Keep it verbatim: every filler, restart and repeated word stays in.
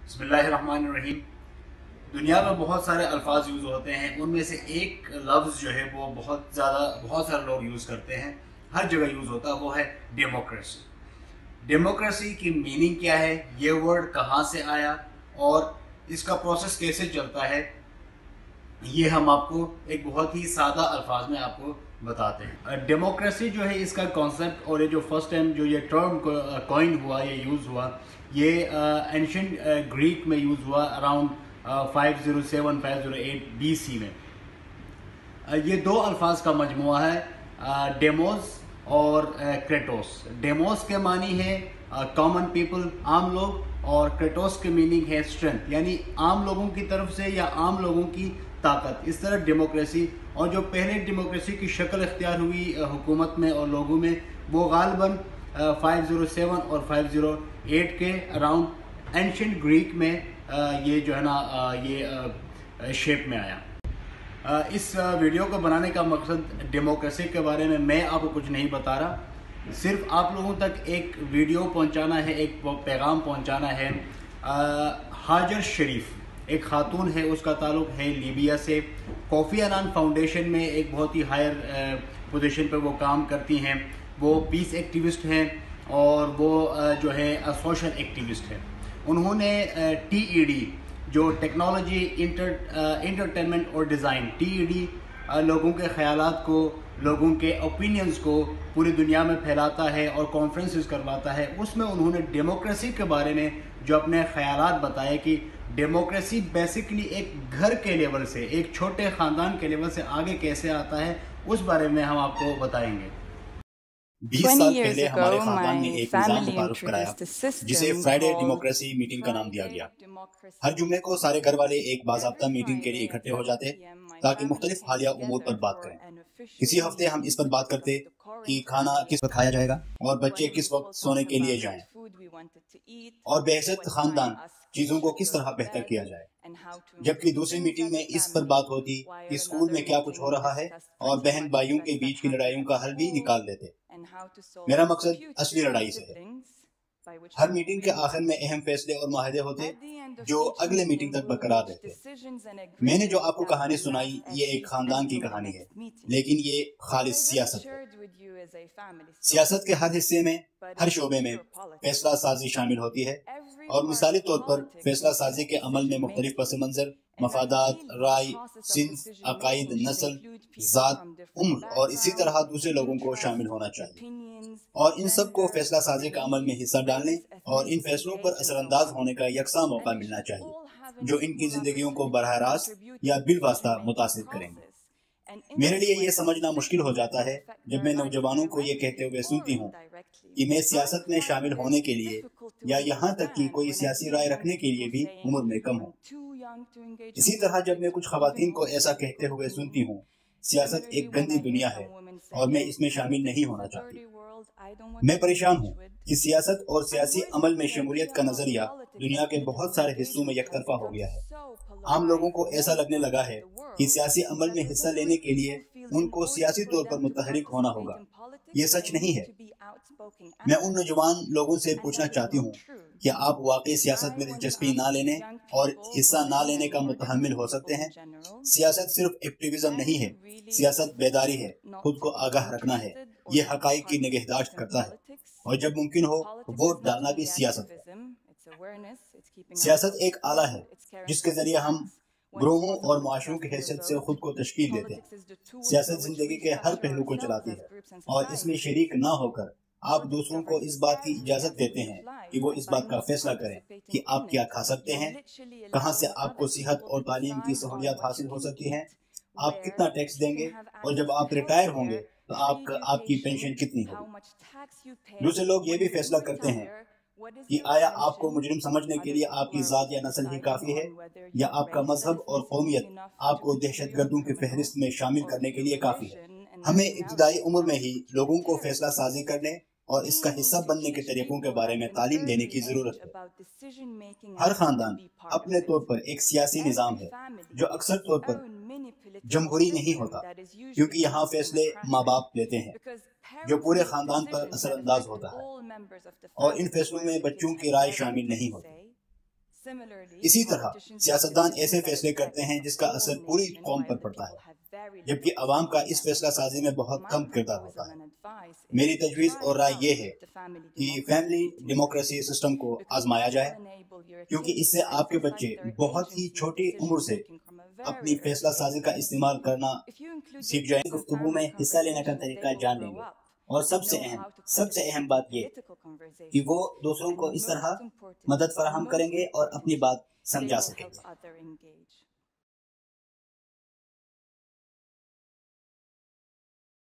بسم اللہ الرحمن الرحیم۔ دنیا میں بہت سارے الفاظ یوز ہوتے ہیں، ان میں سے ایک لفظ جو ہے وہ بہت زیادہ بہت سارے لوگ یوز کرتے ہیں، ہر جگہ یوز ہوتا ہے، وہ ہے ڈیموکریسی۔ ڈیموکریسی کی میننگ کیا ہے، یہ ورڈ کہاں سے آیا اور اس کا پروسیس کیسے چلتا ہے، یہ ہم آپ کو ایک بہت ہی سادہ الفاظ میں آپ کو بتاتے ہیں۔ ڈیموکریسی جو ہے اس کا کانسیپٹ اور یہ جو فرسٹ ٹائم جو یہ ٹرم کوائن ہوا یا یوز ہوا، یہ اینشنٹ گریک میں یوز ہوا around five zero seven five zero eight B C میں۔ یہ دو الفاظ کا مجموعہ ہے، ڈیموز اور کریٹوس۔ ڈیموز کے معنی ہے کامن پیپل، عام لوگ، اور کریٹوس کے میننگ ہے اسٹرینتھ، یعنی عام لوگوں کی طرف سے یا عام لوگوں کی طاقت۔ اس طرح ڈیموکریسی، اور جو پہلے ڈیموکریسی کی شکل اختیار ہوئی حکومت میں اور لوگوں میں، وہ غالباً فائیو زیرو سیون اور فائیو زیرو ایٹ کے اراؤنڈ اینشنٹ گریک میں یہ جو ہے نا یہ شیپ میں آیا۔ اس ویڈیو کو بنانے کا مقصد ڈیموکریسی کے بارے میں میں آپ کو کچھ نہیں بتا رہا، صرف آپ لوگوں تک ایک ویڈیو پہنچانا ہے، ایک پیغام پہنچانا ہے۔ حاجر شریف ایک خاتون ہے، اس کا تعلق ہے لیبیا سے، کوفی عنان فاؤنڈیشن میں ایک بہت ہی ہائر پوزیشن پہ وہ کام کرتی ہیں۔ وہ پیس ایکٹیوسٹ ہیں اور وہ جو ہے سوشل ایکٹیوسٹ ہیں۔ انہوں نے ٹی ای ڈی جو ٹیکنالوجی انٹر انٹرٹینمنٹ اور ڈیزائن، ٹی ای ڈی لوگوں کے خیالات کو، لوگوں کے اوپینینز کو پوری دنیا میں پھیلاتا ہے اور کانفرنسز کرواتا ہے۔ اس میں انہوں نے ڈیموکریسی کے بارے میں جو اپنے خیالات بتائے کہ ڈیموکریسی بیسکلی ایک گھر کے لیول سے، ایک چھوٹے خاندان کے لیول سے آگے کیسے آتا ہے، اس بارے میں ہم آپ کو بتائیں گے۔ بیس سال پہلے ہمارے خاندان نے ایک نظام متعارف کرایا جسے فرائیڈے ڈیموکریسی میٹنگ کا نام دیا گیا۔ ہر جمعے کو سارے گھر والے ایک باضابطہ میٹنگ کے لیے اکٹھے ہو جاتے تاکہ مختلف حالیہ امور پر بات کریں۔ کسی ہفتے ہم اس پر بات کرتے کہ کھانا کس وقت کھایا جائے گا اور بچے کس وقت سونے کے لیے جائیں، اور بحیثیت خاندان چیزوں کو کس طرح بہتر کیا جائے۔ جبکہ دوسری میٹنگ میں اس پر بات ہوتی کہ اسکول میں کیا کچھ ہو رہا ہے، اور بہن بھائیوں کے بیچ کی لڑائیوں کا حل بھی نکال دیتے۔ میرا مقصد اصلی لڑائی سے ہے۔ ہر میٹنگ کے آخر میں اہم فیصلے اور معاہدے ہوتے جو اگلے میٹنگ تک برقرار رہتے۔ میں نے جو آپ کو کہانی سنائی یہ ایک خاندان کی کہانی ہے، لیکن یہ خالص سیاست ہے۔ سیاست کے ہر حصے میں، ہر شعبے میں فیصلہ سازی شامل ہوتی ہے، اور مثالی طور پر فیصلہ سازی کے عمل میں مختلف پس منظر، مفادات، رائے، صنف، عقائد، نسل، ذات، عمر اور اسی طرح دوسرے لوگوں کو شامل ہونا چاہیے، اور ان سب کو فیصلہ سازی کا عمل میں حصہ ڈالنے اور ان فیصلوں پر اثر انداز ہونے کا یکساں موقع ملنا چاہیے جو ان کی زندگیوں کو براہ راست یا بالواسطہ متاثر کریں گے۔ میرے لیے یہ سمجھنا مشکل ہو جاتا ہے جب میں نوجوانوں کو یہ کہتے ہوئے سنتی ہوں کہ میں سیاست میں شامل ہونے کے لیے یا یہاں تک کہ کوئی سیاسی رائے رکھنے کے لیے بھی عمر میں کم ہوں۔ اسی طرح جب میں کچھ خواتین کو ایسا کہتے ہوئے سنتی ہوں سیاست ایک گندی دنیا ہے اور میں اس میں شامل نہیں ہونا چاہتی، میں پریشان ہوں کہ سیاست اور سیاسی عمل میں شمولیت کا نظریہ دنیا کے بہت سارے حصوں میں یک طرفہ ہو گیا ہے۔ عام لوگوں کو ایسا لگنے لگا ہے کہ سیاسی عمل میں حصہ لینے کے لیے ان کو سیاسی طور پر متحرک ہونا ہوگا۔ یہ سچ نہیں ہے۔ میں ان نوجوان لوگوں سے پوچھنا چاہتی ہوں کہ آپ واقعی سیاست میں دلچسپی نہ لینے اور حصہ نہ لینے کا متحمل ہو سکتے ہیں؟ سیاست صرف ایکٹیویزم نہیں ہے، سیاست بیداری ہے، خود کو آگاہ رکھنا ہے، یہ حقائق کی نگہداشت کرتا ہے، اور جب ممکن ہو ووٹ ڈالنا بھی سیاست ہے۔ سیاست ایک آلہ ہے جس کے ذریعے ہم گروہوں اور معاشروں کی حیثیت سے خود کو تشکیل دیتے ہیں۔ سیاست زندگی کے ہر پہلو کو چلاتی ہے، اور اس میں شریک نہ ہو کر آپ دوسروں کو اس بات کی اجازت دیتے ہیں کہ وہ اس بات کا فیصلہ کریں کہ آپ کیا کھا سکتے ہیں، کہاں سے آپ کو صحت اور تعلیم کی سہولیات حاصل ہو سکتی ہیں، آپ کتنا ٹیکس دیں گے، اور جب آپ ریٹائر ہوں گے تو آپ کا آپ کی پینشن کتنی ہوگی۔ دوسرے لوگ یہ بھی فیصلہ کرتے ہیں کہ آیا آپ کو مجرم سمجھنے کے لیے آپ کی ذات یا نسل ہی کافی ہے، یا آپ کا مذہب اور قومیت آپ کو دہشت گردوں کی فہرست میں شامل کرنے کے لیے کافی ہے۔ ہمیں ابتدائی عمر میں ہی لوگوں کو فیصلہ سازی کرنے اور اس کا حصہ بننے کے طریقوں کے بارے میں تعلیم دینے کی ضرورت ہے۔ ہر خاندان اپنے طور پر ایک سیاسی نظام ہے جو اکثر طور پر جمہوری نہیں ہوتا، کیونکہ یہاں فیصلے ماں باپ لیتے ہیں جو پورے خاندان پر اثر انداز ہوتا ہے، اور ان فیصلوں میں بچوں کی رائے شامل نہیں ہوتی۔ اسی طرح سیاستدان ایسے فیصلے کرتے ہیں جس کا اثر پوری قوم پر پڑتا ہے، جبکہ عوام کا اس فیصلہ سازی میں بہت کم کردار ہوتا ہے۔ میری تجویز اور رائے یہ ہے کہ فیملی ڈیموکریسی سسٹم کو آزمایا جائے، کیونکہ اس سے آپ کے بچے بہت ہی چھوٹی عمر سے اپنی فیصلہ سازی کا استعمال کرنا سیکھ جائیں۔ گفتگو میں حصہ لینے کا طریقہ جان لیں گے، اور سب سے اہم سب سے اہم بات یہ کہ وہ دوسروں کو اس طرح مدد فراہم کریں گے اور اپنی بات سمجھا سکیں گے۔